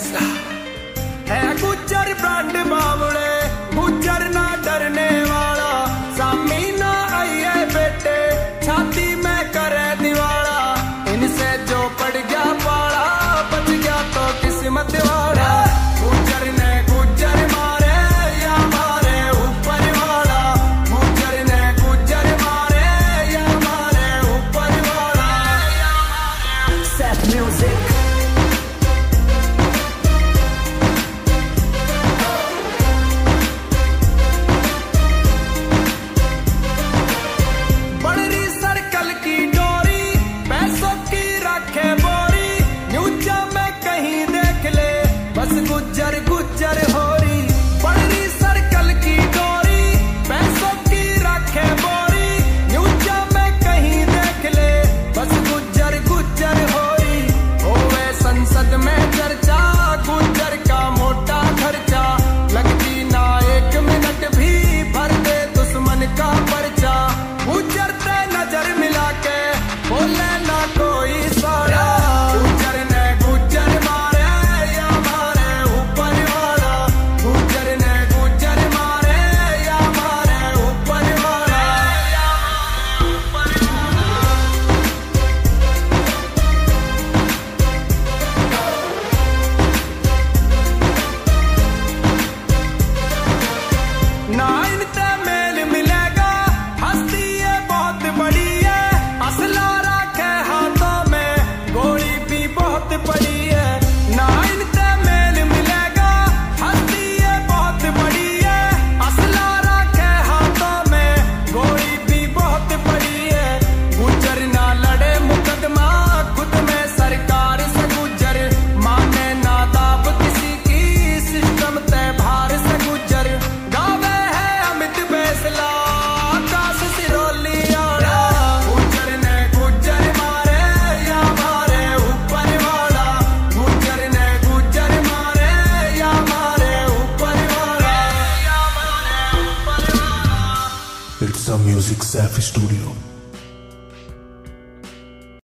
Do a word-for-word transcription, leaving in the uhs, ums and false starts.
फैसला है गुज्जर ब्रांड बावड़े, गुज्जर ना डरने वाला, सामी ना आइए बेटे छाती में करे दिवाला, इनसे जो पड़ गया पाला बच गया तो किस्मत वाला। गुज्जर ने गुज्जर मारे या मारे ऊपर वाला, गुज्जर ने गुज्जर मारे या मारे ऊपर वाला। Set music गुज्जर गुज्जर होरी, बड़ी सर्कल की डोरी, पैसों की राखे बोरी, न्यूजा में कहीं देख ले बस गुज्जर गुज्जर होरी। होवे संसद में चर्चा गुज्जर का मोटा खर्चा, लगती ना एक मिनट भी भर दे दुश्मन का पर्चा। गुज्जर ते नजर मिला के बोले ना कोई सारा, गुज्जर ने गुज्जर मारे या मारे ऊपर वाला, गुज्जर ने गुज्जर मारे या मारे ऊपर वाला, या मारे ऊपर वाला। ना इनसे मेल मिलेगा, हस्ती ये बहुत बड़ी है, असला रखे हाथों में गोली भी बहुत बड़ी है। ना इनसे मेल मिलेगा, हस्ती ये बहुत बड़ी है, असला रखे हाथों में गोली भी बहुत बड़ी है। गुज्जर ना लड़े मुकदमा खुद में सरकार से, गुज्जर माने ना दाब किसी की सिस्टम तय भार से। गुज्जर गावे है अमित फैसला आकाश सिरोली आड़ा, गुज्जर ने गुज्जर मारे या मारे ऊपर वाला, गुज्जर ने गुज्जर मारे या मारे ऊपर वाला, या मारे ऊपर वाला। It's a Music Safi Studio.